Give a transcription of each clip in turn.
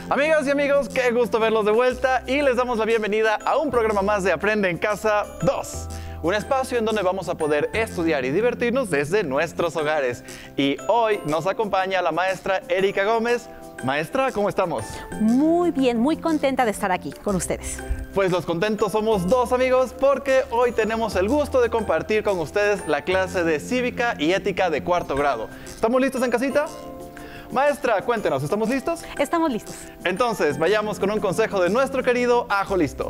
Amigas y amigos, qué gusto verlos de vuelta y les damos la bienvenida a un programa más de Aprende en Casa 2. Un espacio en donde vamos a poder estudiar y divertirnos desde nuestros hogares. Y hoy nos acompaña la maestra Erika Gómez. Maestra, ¿cómo estamos? Muy bien, muy contenta de estar aquí con ustedes. Pues los contentos somos dos, amigos, porque hoy tenemos el gusto de compartir con ustedes la clase de Cívica y Ética de cuarto grado. ¿Estamos listos en casita? Maestra, cuéntenos, ¿estamos listos? Estamos listos. Entonces, vayamos con un consejo de nuestro querido Ajo Listo.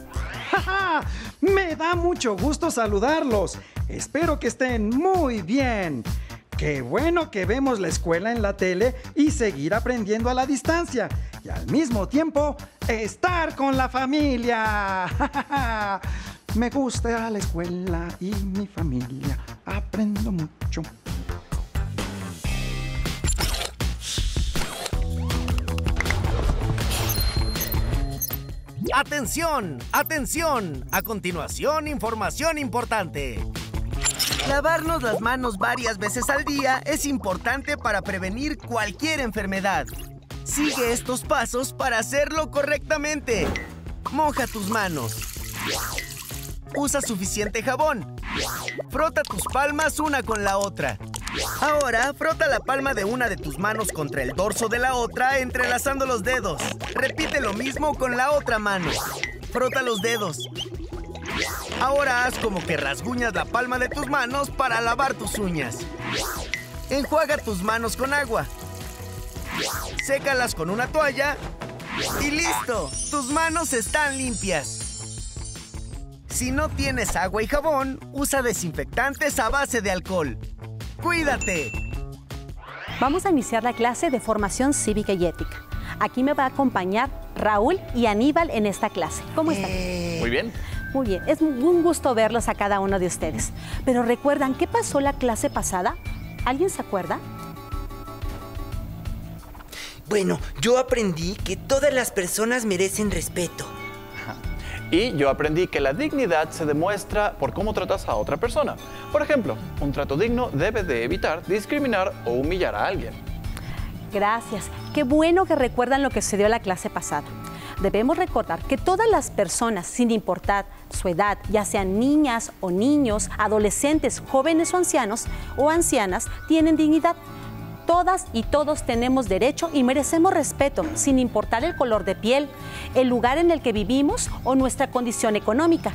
Me da mucho gusto saludarlos. Espero que estén muy bien. Qué bueno que vemos la escuela en la tele y seguir aprendiendo a la distancia. Y al mismo tiempo, estar con la familia. Me gusta la escuela y mi familia. Aprendo mucho. ¡Atención! ¡Atención! A continuación, información importante. Lavarnos las manos varias veces al día es importante para prevenir cualquier enfermedad. Sigue estos pasos para hacerlo correctamente. Moja tus manos. Usa suficiente jabón. Frota tus palmas una con la otra. Ahora, frota la palma de una de tus manos contra el dorso de la otra, entrelazando los dedos. Repite lo mismo con la otra mano. Frota los dedos. Ahora haz como que rasguñas la palma de tus manos para lavar tus uñas. Enjuaga tus manos con agua. Sécalas con una toalla. Y listo, tus manos están limpias. Si no tienes agua y jabón, usa desinfectantes a base de alcohol. ¡Cuídate! Vamos a iniciar la clase de formación cívica y ética. Aquí me va a acompañar Raúl y Aníbal en esta clase. ¿Cómo están? Muy bien. Muy bien, es un gusto verlos a cada uno de ustedes. Pero recuerdan, ¿qué pasó la clase pasada? ¿Alguien se acuerda? Bueno, yo aprendí que todas las personas merecen respeto. Y yo aprendí que la dignidad se demuestra por cómo tratas a otra persona. Por ejemplo, un trato digno debe de evitar discriminar o humillar a alguien. Gracias. Qué bueno que recuerdan lo que sucedió la clase pasada. Debemos recordar que todas las personas, sin importar su edad, ya sean niñas o niños, adolescentes, jóvenes o ancianas, tienen dignidad. Todas y todos tenemos derecho y merecemos respeto, sin importar el color de piel, el lugar en el que vivimos o nuestra condición económica.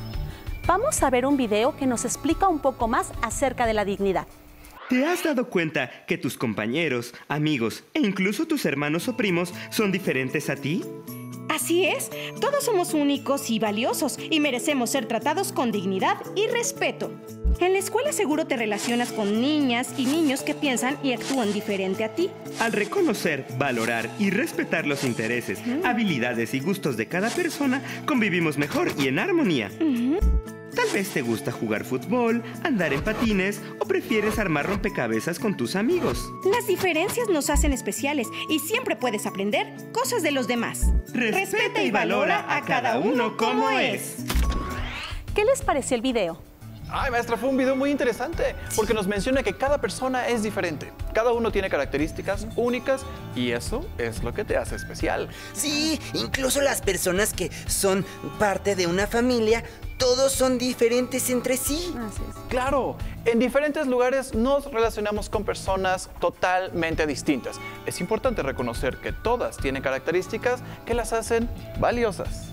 Vamos a ver un video que nos explica un poco más acerca de la dignidad. ¿Te has dado cuenta que tus compañeros, amigos e incluso tus hermanos o primos son diferentes a ti? Así es, todos somos únicos y valiosos y merecemos ser tratados con dignidad y respeto. En la escuela seguro te relacionas con niñas y niños que piensan y actúan diferente a ti. Al reconocer, valorar y respetar los intereses, habilidades y gustos de cada persona, convivimos mejor y en armonía. Tal vez te gusta jugar fútbol, andar en patines o prefieres armar rompecabezas con tus amigos. Las diferencias nos hacen especiales y siempre puedes aprender cosas de los demás. Respeta y valora a cada uno como es. ¿Qué les pareció el video? Ay, maestra, fue un video muy interesante porque nos menciona que cada persona es diferente. Cada uno tiene características únicas y eso es lo que te hace especial. Sí, incluso las personas que son parte de una familia, todos son diferentes entre sí. Así es. Claro, en diferentes lugares nos relacionamos con personas totalmente distintas. Es importante reconocer que todas tienen características que las hacen valiosas.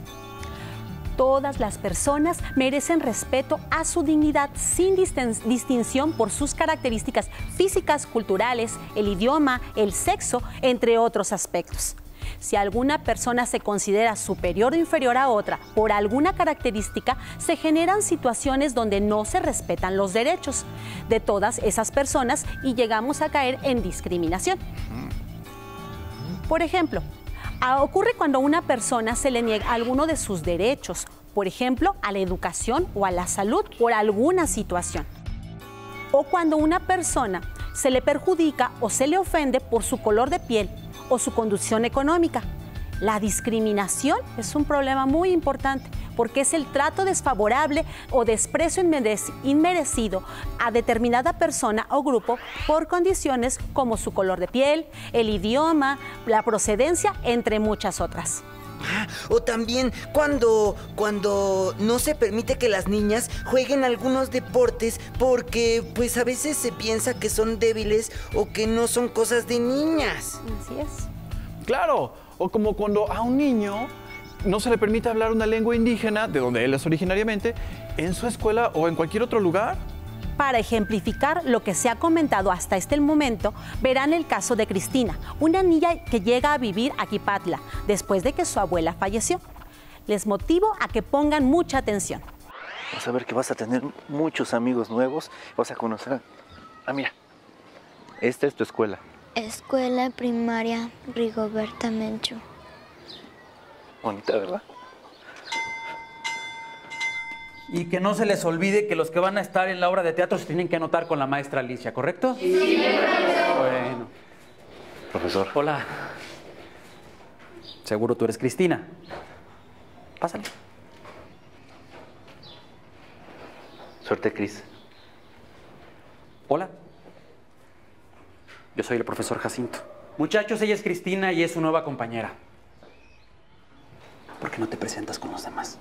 Todas las personas merecen respeto a su dignidad sin distinción por sus características físicas, culturales, el idioma, el sexo, entre otros aspectos. Si alguna persona se considera superior o inferior a otra por alguna característica, se generan situaciones donde no se respetan los derechos de todas esas personas y llegamos a caer en discriminación. Por ejemplo, ocurre cuando a una persona se le niega alguno de sus derechos, por ejemplo, a la educación o a la salud por alguna situación. O cuando a una persona se le perjudica o se le ofende por su color de piel o su condición económica. La discriminación es un problema muy importante porque es el trato desfavorable o desprecio inmerecido a determinada persona o grupo por condiciones como su color de piel, el idioma, la procedencia, entre muchas otras. O también cuando no se permite que las niñas jueguen algunos deportes porque pues a veces se piensa que son débiles o que no son cosas de niñas. Así es. Claro, o como cuando a un niño no se le permite hablar una lengua indígena, de donde él es originariamente, en su escuela o en cualquier otro lugar. Para ejemplificar lo que se ha comentado hasta este momento, verán el caso de Cristina, una niña que llega a vivir a Quipatla después de que su abuela falleció. Les motivo a que pongan mucha atención. Vas a ver que vas a tener muchos amigos nuevos, vas a conocer mira, esta es tu escuela. Escuela Primaria Rigoberta Menchú. Bonita, ¿verdad? Y que no se les olvide que los que van a estar en la obra de teatro se tienen que anotar con la maestra Alicia, ¿correcto? Sí. Bueno. Profesor. Hola. Seguro tú eres Cristina. Pásale. Suerte, Cris. Hola. Yo soy el profesor Jacinto. Muchachos, ella es Cristina y es su nueva compañera. ¿Por qué no te presentas con los demás?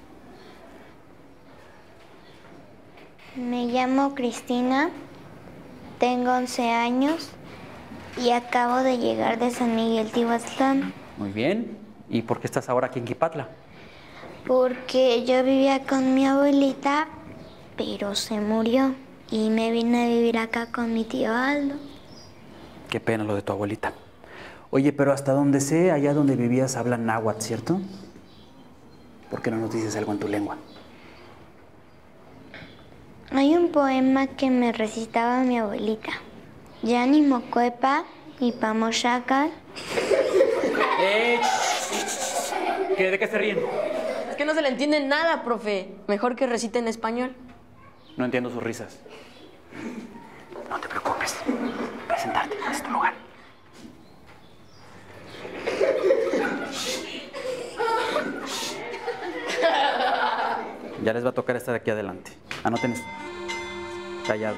Me llamo Cristina, tengo 11 años y acabo de llegar de San Miguel Tihuatlán. Muy bien. ¿Y por qué estás ahora aquí en Quipatla? Porque yo vivía con mi abuelita, pero se murió y me vine a vivir acá con mi tío Aldo. Qué pena lo de tu abuelita. Oye, pero hasta donde sé, allá donde vivías hablan náhuatl, ¿cierto? ¿Por qué no nos dices algo en tu lengua? Hay un poema que me recitaba mi abuelita. Yani mocuepa y pamochacal. ¿De qué se ríen? Es que no se le entiende nada, profe. Mejor que recite en español. No entiendo sus risas. No te preocupes. Presentarte, es tu lugar. Ya les va a tocar estar aquí adelante. Anoten eso. Callados.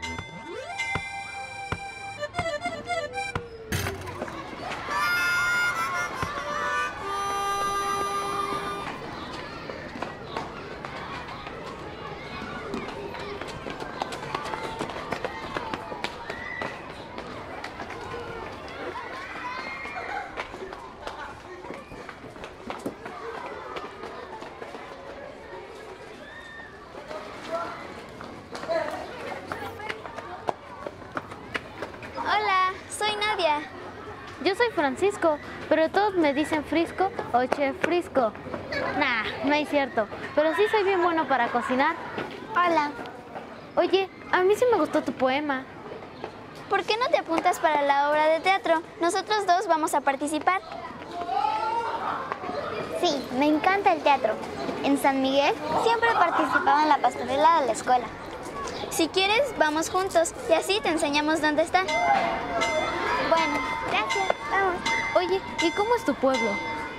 Yo soy Francisco, pero todos me dicen Frisco o Chef Frisco. Nah, no es cierto, pero sí soy bien bueno para cocinar. Hola. Oye, a mí sí me gustó tu poema. ¿Por qué no te apuntas para la obra de teatro? Nosotros dos vamos a participar. Sí, me encanta el teatro. En San Miguel siempre participaba en la pastorela de la escuela. Si quieres, vamos juntos y así te enseñamos dónde está. Bueno, gracias. Vamos. Oye, ¿y cómo es tu pueblo?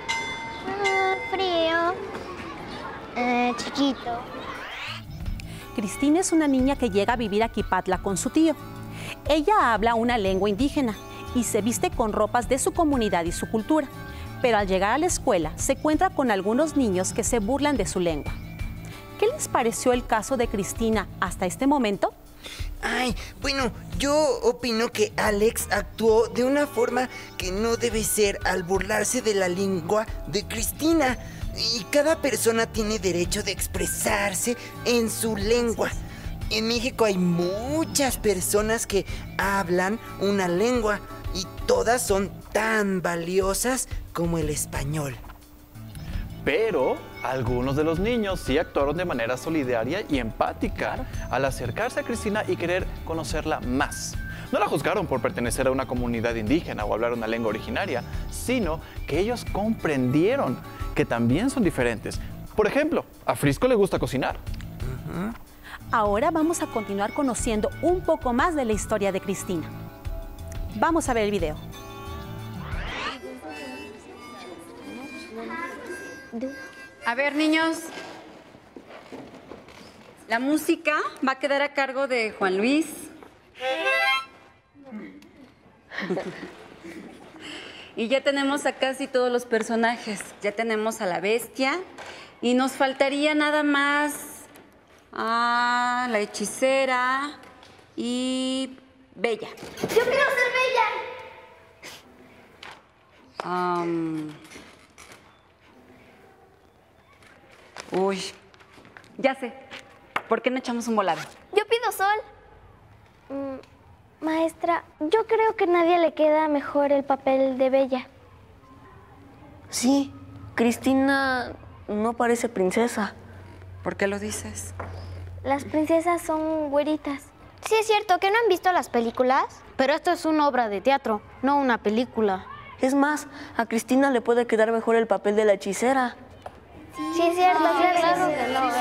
Frío. Chiquito. Cristina es una niña que llega a vivir a Quipatla con su tío. Ella habla una lengua indígena y se viste con ropas de su comunidad y su cultura. Pero al llegar a la escuela se encuentra con algunos niños que se burlan de su lengua. ¿Qué les pareció el caso de Cristina hasta este momento? Ay, bueno, yo opino que Alex actuó de una forma que no debe ser al burlarse de la lengua de Cristina. Y cada persona tiene derecho de expresarse en su lengua. En México hay muchas personas que hablan una lengua y todas son tan valiosas como el español. Pero algunos de los niños sí actuaron de manera solidaria y empática al acercarse a Cristina y querer conocerla más. No la juzgaron por pertenecer a una comunidad indígena o hablar una lengua originaria, sino que ellos comprendieron que también son diferentes. Por ejemplo, a Frisco le gusta cocinar. Ahora vamos a continuar conociendo un poco más de la historia de Cristina. Vamos a ver el video. A ver, niños. La música va a quedar a cargo de Juan Luis. Y ya tenemos a casi todos los personajes. Ya tenemos a la bestia. Y nos faltaría nada más a la hechicera y Bella. ¡Yo quiero ser Bella! Uy, ya sé. ¿Por qué no echamos un volado? Yo pido Sol. Maestra, yo creo que a nadie le queda mejor el papel de Bella. Sí, Cristina no parece princesa. ¿Por qué lo dices? Las princesas son güeritas. Sí, es cierto, ¿que no han visto las películas? Pero esto es una obra de teatro, no una película. Es más, a Cristina le puede quedar mejor el papel de la hechicera. Sí, es cierto, claro.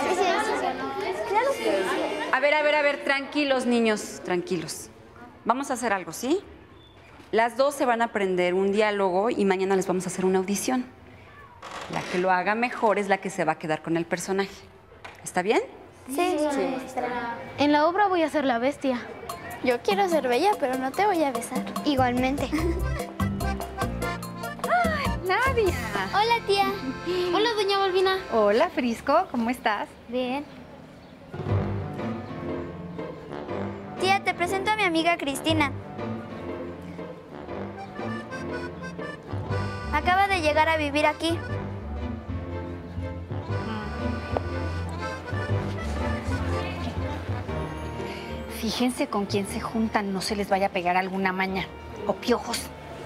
A ver, tranquilos, niños, tranquilos. Vamos a hacer algo, ¿sí? Las dos se van a aprender un diálogo y mañana les vamos a hacer una audición. La que lo haga mejor es la que se va a quedar con el personaje. ¿Está bien? Sí. En la obra voy a ser la bestia. Yo quiero ser Bella, pero no te voy a besar. Igualmente. Nadia. Hola, tía. Hola, doña Balbina. Hola, Frisco. ¿Cómo estás? Bien. Tía, te presento a mi amiga Cristina. Acaba de llegar a vivir aquí. Fíjense con quién se juntan, no se les vaya a pegar alguna maña o piojos.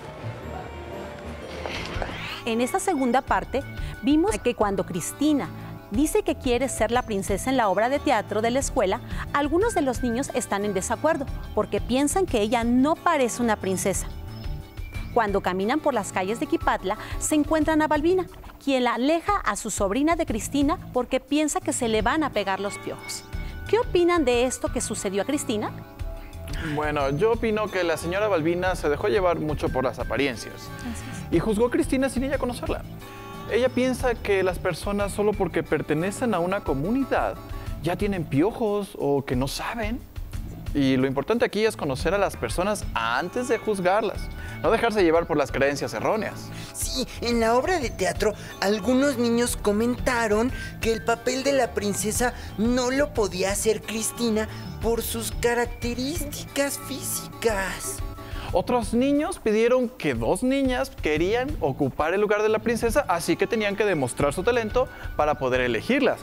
En esta segunda parte vimos que cuando Cristina dice que quiere ser la princesa en la obra de teatro de la escuela, algunos de los niños están en desacuerdo porque piensan que ella no parece una princesa. Cuando caminan por las calles de Quipatla, se encuentran a Balbina, quien la aleja a su sobrina de Cristina porque piensa que se le van a pegar los piojos. ¿Qué opinan de esto que sucedió a Cristina? Bueno, yo opino que la señora Balbina se dejó llevar mucho por las apariencias y juzgó a Cristina sin ella conocerla. Ella piensa que las personas solo porque pertenecen a una comunidad ya tienen piojos o que no saben. Y lo importante aquí es conocer a las personas antes de juzgarlas, no dejarse llevar por las creencias erróneas. Sí, en la obra de teatro, algunos niños comentaron que el papel de la princesa no lo podía hacer Cristina por sus características físicas. Otros niños pidieron que dos niñas querían ocupar el lugar de la princesa, así que tenían que demostrar su talento para poder elegirlas.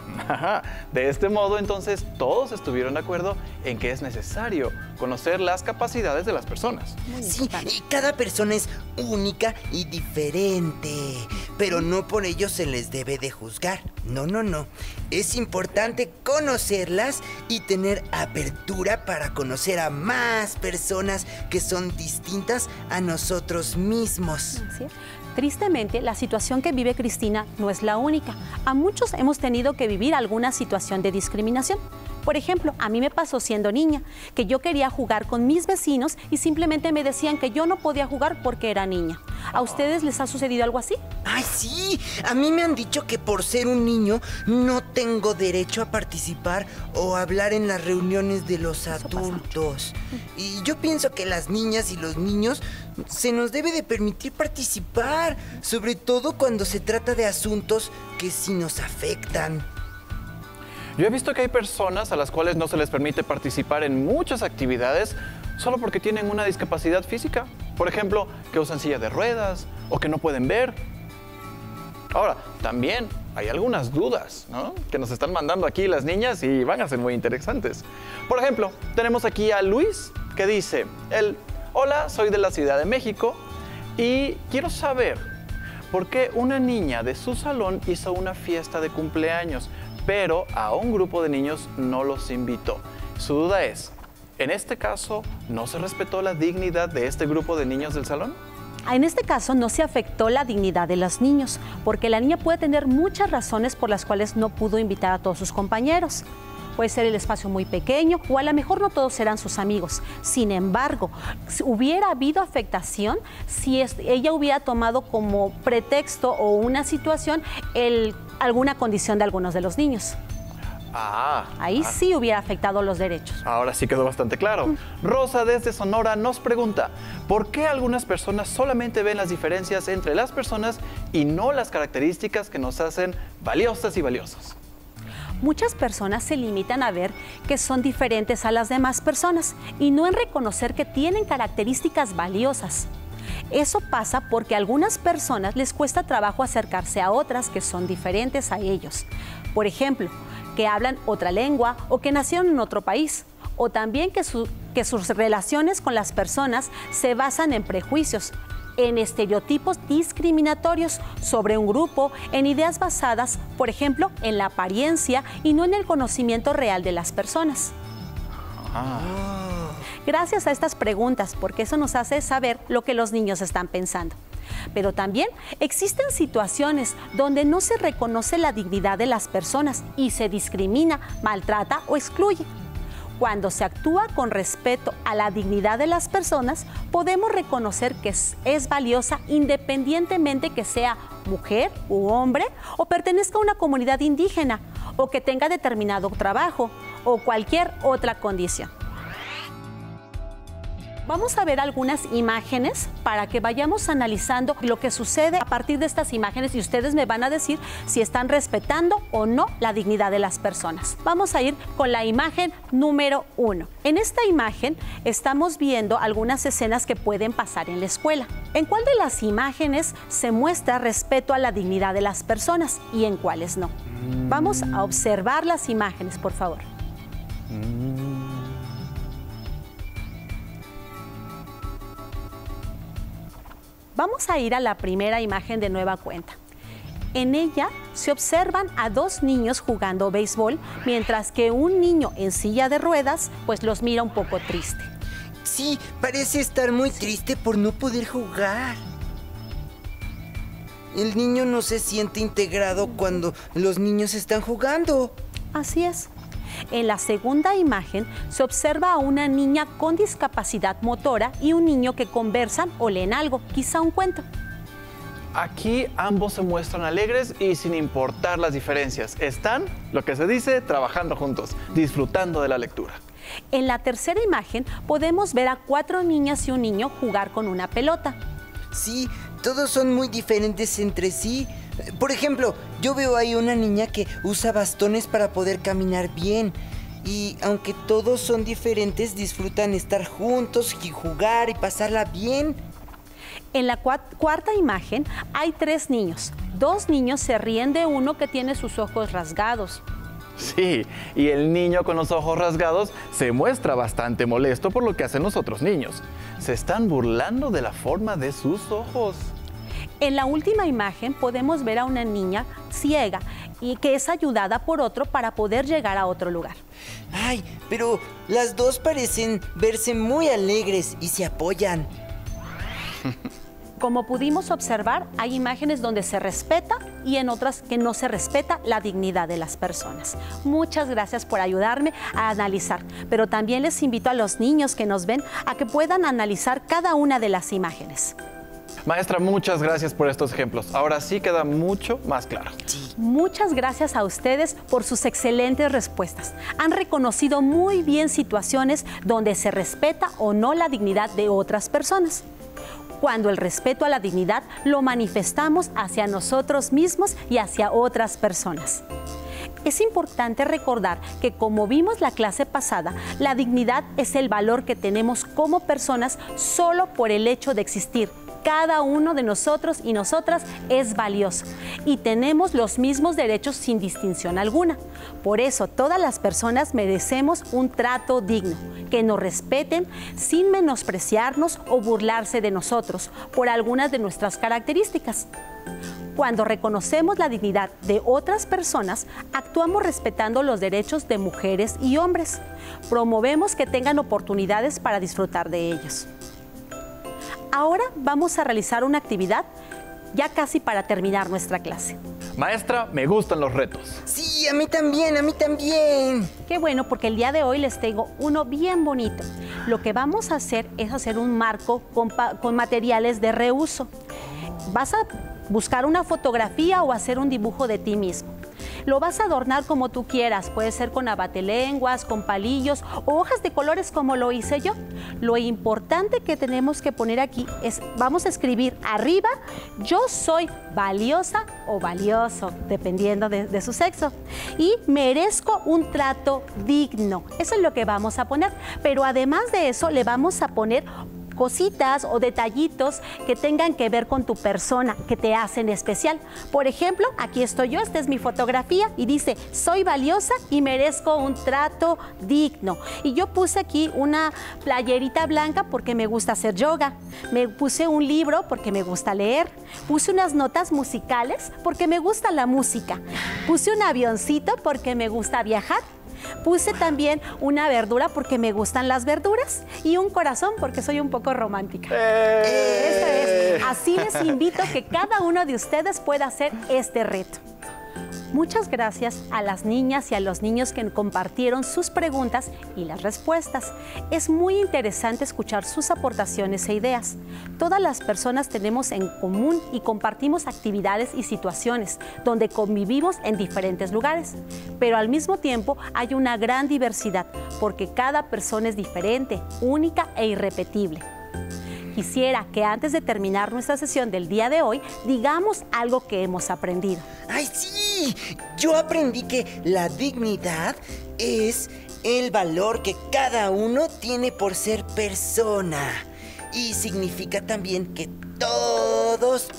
De este modo, entonces, todos estuvieron de acuerdo en que es necesario conocer las capacidades de las personas. Sí, y cada persona es única y diferente, pero no por ello se les debe de juzgar. No. Es importante conocerlas y tener apertura para conocer a más personas que son distintas a nosotros mismos. ¿Sí? Tristemente, la situación que vive Cristina no es la única. A muchos hemos tenido que vivir alguna situación de discriminación. Por ejemplo, a mí me pasó siendo niña, que yo quería jugar con mis vecinos y simplemente me decían que yo no podía jugar porque era niña. ¿A ustedes les ha sucedido algo así? ¡Ay, sí! A mí me han dicho que por ser un niño no tengo derecho a participar o hablar en las reuniones de los adultos. Y yo pienso que las niñas y los niños se nos debe de permitir participar, sobre todo cuando se trata de asuntos que sí nos afectan. Yo he visto que hay personas a las cuales no se les permite participar en muchas actividades solo porque tienen una discapacidad física. Por ejemplo, que usan silla de ruedas o que no pueden ver. Ahora, también hay algunas dudas, ¿no?, que nos están mandando aquí las niñas y van a ser muy interesantes. Por ejemplo, tenemos aquí a Luis que dice, hola, soy de la Ciudad de México y quiero saber por qué una niña de su salón hizo una fiesta de cumpleaños, pero a un grupo de niños no los invitó. Su duda es, ¿en este caso no se respetó la dignidad de este grupo de niños del salón? En este caso no se afectó la dignidad de los niños, porque la niña puede tener muchas razones por las cuales no pudo invitar a todos sus compañeros. puede ser el espacio muy pequeño o a lo mejor no todos serán sus amigos. Sin embargo, hubiera habido afectación si ella hubiera tomado como pretexto o una situación alguna condición de algunos de los niños. Ahí sí hubiera afectado los derechos. Ahora sí quedó bastante claro. Rosa desde Sonora nos pregunta, ¿por qué algunas personas solamente ven las diferencias entre las personas y no las características que nos hacen valiosas y valiosos? Muchas personas se limitan a ver que son diferentes a las demás personas y no en reconocer que tienen características valiosas. Eso pasa porque a algunas personas les cuesta trabajo acercarse a otras que son diferentes a ellos. Por ejemplo, que hablan otra lengua o que nacieron en otro país. O también que sus relaciones con las personas se basan en prejuicios, en estereotipos discriminatorios sobre un grupo, en ideas basadas, por ejemplo, en la apariencia y no en el conocimiento real de las personas. Gracias a estas preguntas, porque eso nos hace saber lo que los niños están pensando. Pero también existen situaciones donde no se reconoce la dignidad de las personas y se discrimina, maltrata o excluye. Cuando se actúa con respeto a la dignidad de las personas, podemos reconocer que es valiosa independientemente que sea mujer u hombre o pertenezca a una comunidad indígena o que tenga determinado trabajo o cualquier otra condición. Vamos a ver algunas imágenes para que vayamos analizando lo que sucede a partir de estas imágenes y ustedes me van a decir si están respetando o no la dignidad de las personas. Vamos a ir con la imagen número 1. En esta imagen estamos viendo algunas escenas que pueden pasar en la escuela. ¿En cuál de las imágenes se muestra respeto a la dignidad de las personas y en cuáles no? Vamos a observar las imágenes, por favor. Vamos a ir a la primera imagen de nueva cuenta. En ella se observan a dos niños jugando béisbol, mientras que un niño en silla de ruedas pues los mira un poco triste. Sí, parece estar muy triste por no poder jugar. El niño no se siente integrado cuando los niños están jugando. Así es. En la segunda imagen se observa a una niña con discapacidad motora y un niño que conversan o leen algo, quizá un cuento. Aquí ambos se muestran alegres y sin importar las diferencias. Están, lo que se dice, trabajando juntos, disfrutando de la lectura. En la tercera imagen podemos ver a 4 niñas y un niño jugar con una pelota. Sí, todos son muy diferentes entre sí. Por ejemplo, yo veo ahí una niña que usa bastones para poder caminar bien. Y aunque todos son diferentes, disfrutan estar juntos y jugar y pasarla bien. En la cuarta imagen hay 3 niños. 2 niños se ríen de uno que tiene sus ojos rasgados. Sí, y el niño con los ojos rasgados se muestra bastante molesto por lo que hacen los otros niños. Se están burlando de la forma de sus ojos. En la última imagen podemos ver a una niña ciega y que es ayudada por otro para poder llegar a otro lugar. Ay, pero las dos parecen verse muy alegres y se apoyan. Como pudimos observar, hay imágenes donde se respeta y en otras que no se respeta la dignidad de las personas. Muchas gracias por ayudarme a analizar, pero también les invito a los niños que nos ven a que puedan analizar cada una de las imágenes. Maestra, muchas gracias por estos ejemplos. Ahora sí queda mucho más claro. Muchas gracias a ustedes por sus excelentes respuestas. Han reconocido muy bien situaciones donde se respeta o no la dignidad de otras personas. Cuando el respeto a la dignidad lo manifestamos hacia nosotros mismos y hacia otras personas. Es importante recordar que, como vimos la clase pasada, la dignidad es el valor que tenemos como personas solo por el hecho de existir. Cada uno de nosotros y nosotras es valioso y tenemos los mismos derechos sin distinción alguna. Por eso todas las personas merecemos un trato digno, que nos respeten sin menospreciarnos o burlarse de nosotros por algunas de nuestras características. Cuando reconocemos la dignidad de otras personas, actuamos respetando los derechos de mujeres y hombres. Promovemos que tengan oportunidades para disfrutar de ellos. Ahora vamos a realizar una actividad ya casi para terminar nuestra clase. Maestra, me gustan los retos. Sí, a mí también, a mí también. Qué bueno, porque el día de hoy les tengo uno bien bonito. Lo que vamos a hacer es hacer un marco con materiales de reuso. Vas a buscar una fotografía o hacer un dibujo de ti mismo. Lo vas a adornar como tú quieras, puede ser con abatelenguas, con palillos o hojas de colores como lo hice yo. Lo importante que tenemos que poner aquí es, vamos a escribir arriba, yo soy valiosa o valioso, dependiendo de su sexo. Y merezco un trato digno, eso es lo que vamos a poner. Pero además de eso, le vamos a poner cositas o detallitos que tengan que ver con tu persona, que te hacen especial. Por ejemplo, aquí estoy yo, esta es mi fotografía y dice, soy valiosa y merezco un trato digno. Y yo puse aquí una playerita blanca porque me gusta hacer yoga. Me puse un libro porque me gusta leer. Puse unas notas musicales porque me gusta la música. Puse un avioncito porque me gusta viajar. Puse también una verdura porque me gustan las verduras y un corazón porque soy un poco romántica. Esto es. Así les invito a que cada uno de ustedes pueda hacer este reto. Muchas gracias a las niñas y a los niños que compartieron sus preguntas y las respuestas. Es muy interesante escuchar sus aportaciones e ideas. Todas las personas tenemos en común y compartimos actividades y situaciones donde convivimos en diferentes lugares. Pero al mismo tiempo hay una gran diversidad porque cada persona es diferente, única e irrepetible. Quisiera que antes de terminar nuestra sesión del día de hoy, digamos algo que hemos aprendido. ¡Ay, sí! Yo aprendí que la dignidad es el valor que cada uno tiene por ser persona. Y significa también que todos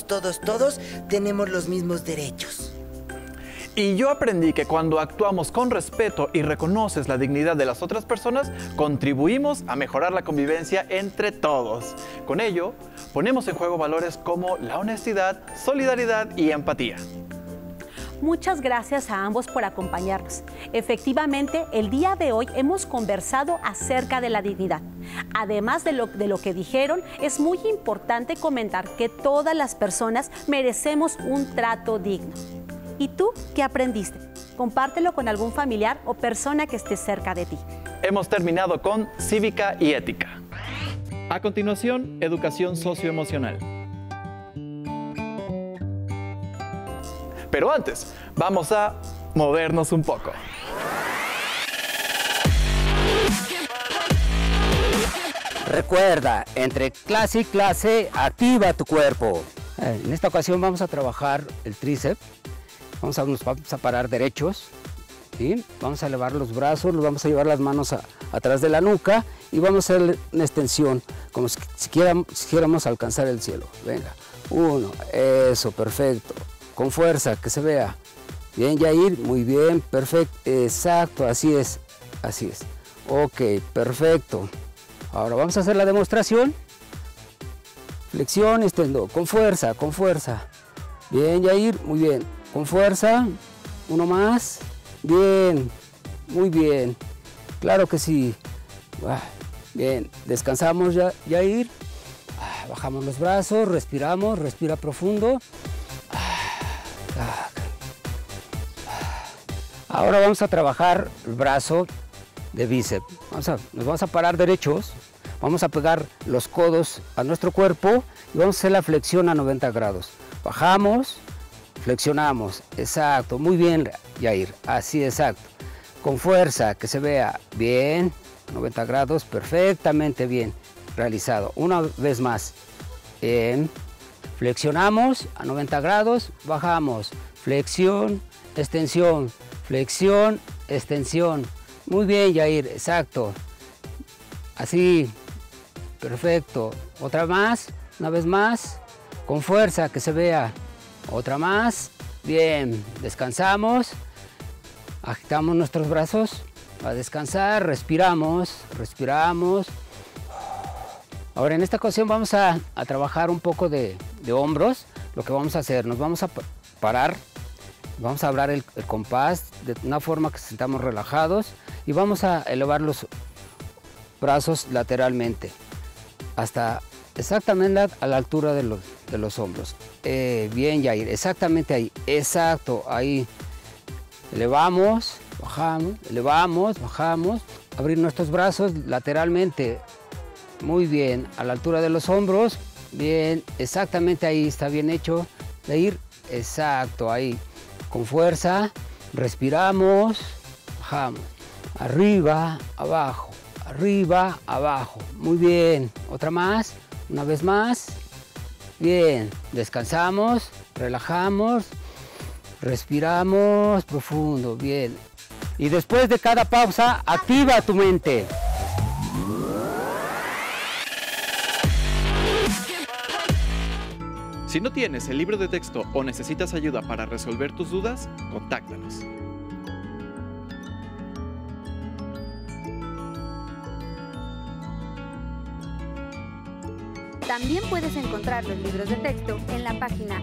tenemos los mismos derechos. Y yo aprendí que cuando actuamos con respeto y reconoces la dignidad de las otras personas, contribuimos a mejorar la convivencia entre todos. Con ello, ponemos en juego valores como la honestidad, solidaridad y empatía. Muchas gracias a ambos por acompañarnos. Efectivamente, el día de hoy hemos conversado acerca de la dignidad. Además de lo que dijeron, es muy importante comentar que todas las personas merecemos un trato digno. ¿Y tú qué aprendiste? Compártelo con algún familiar o persona que esté cerca de ti. Hemos terminado con cívica y ética. A continuación, educación socioemocional. Pero antes, vamos a movernos un poco. Recuerda, entre clase y clase, activa tu cuerpo. En esta ocasión vamos a trabajar el tríceps. Nos vamos a parar derechos, ¿sí? Vamos a elevar los brazos, los vamos a llevar las manos atrás de la nuca y vamos a hacer una extensión, como si quisiéramos alcanzar el cielo. Venga, 1, eso, perfecto. Con fuerza, que se vea. Bien, Yair, muy bien, perfecto, exacto, así es, así es. Ok, perfecto. Ahora vamos a hacer la demostración. Flexión, extendo, con fuerza, con fuerza. Bien, Yair, muy bien. Con fuerza, uno más, bien, muy bien, claro que sí. Bien, descansamos, Yair, bajamos los brazos, respiramos, respira profundo. Ahora vamos a trabajar el brazo de bíceps. Nos vamos a parar derechos, vamos a pegar los codos a nuestro cuerpo y vamos a hacer la flexión a 90 grados. Bajamos. Flexionamos, exacto, muy bien, Yair, así, exacto. Con fuerza, que se vea bien, 90 grados, perfectamente bien realizado. Una vez más, bien. Flexionamos a 90 grados, bajamos, flexión, extensión, flexión, extensión. Muy bien, Yair, exacto. Así, perfecto. Otra más, una vez más, con fuerza, que se vea. Otra más, bien, descansamos, agitamos nuestros brazos a descansar, respiramos, respiramos. Ahora en esta ocasión vamos a trabajar un poco de hombros. Lo que vamos a hacer, nos vamos a parar, vamos a hablar el compás de una forma que sintamos relajados y vamos a elevar los brazos lateralmente hasta exactamente a la altura de de los hombros. Bien, Yair, exactamente ahí. Exacto, ahí. Elevamos, bajamos, elevamos, bajamos. Abrir nuestros brazos lateralmente. Muy bien, a la altura de los hombros. Bien, exactamente ahí, está bien hecho. Yair, exacto, ahí. Con fuerza, respiramos, bajamos. Arriba, abajo, arriba, abajo. Muy bien, otra más, una vez más. Bien, descansamos, relajamos, respiramos profundo, bien. Y después de cada pausa, activa tu mente. Si no tienes el libro de texto o necesitas ayuda para resolver tus dudas, contáctanos. También puedes encontrar los libros de texto en la página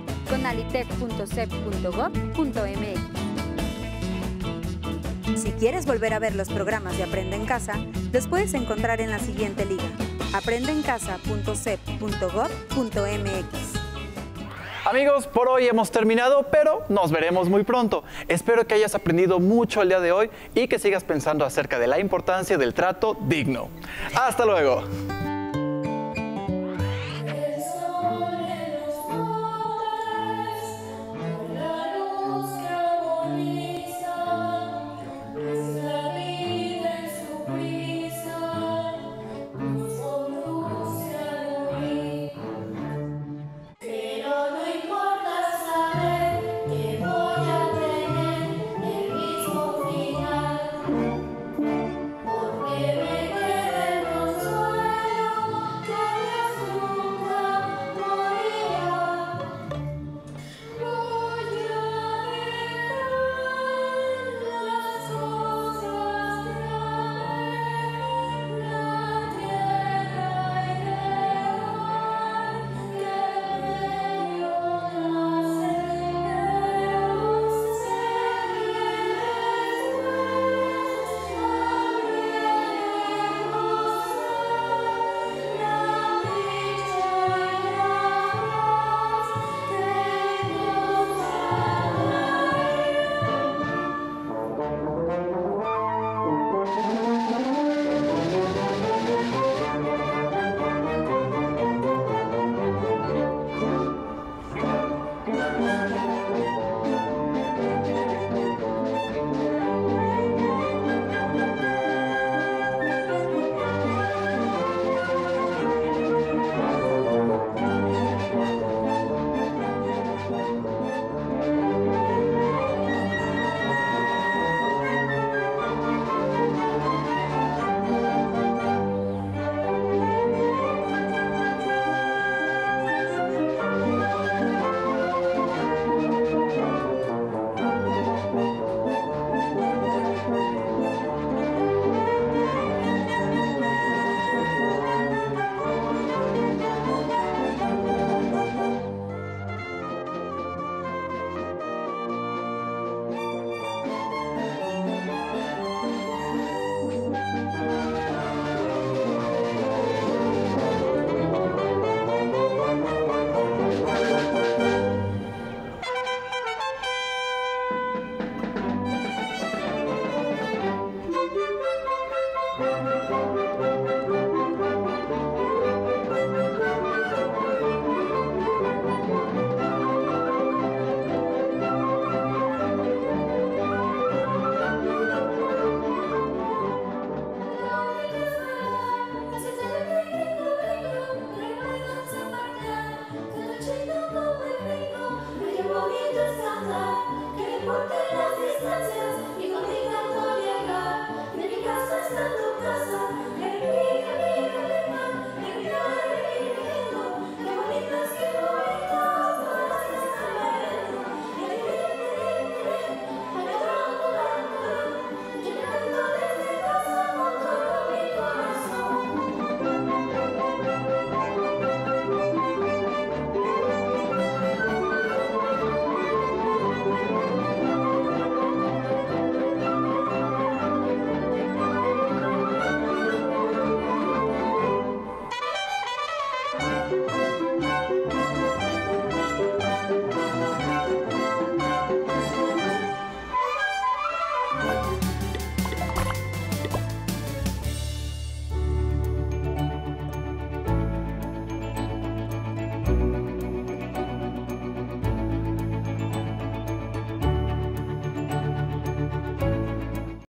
conalitec.sep.gov.mx. Si quieres volver a ver los programas de Aprende en Casa, los puedes encontrar en la siguiente liga: aprendeencasa.sep.gov.mx. Amigos, por hoy hemos terminado, pero nos veremos muy pronto. Espero que hayas aprendido mucho el día de hoy y que sigas pensando acerca de la importancia del trato digno. ¡Hasta luego!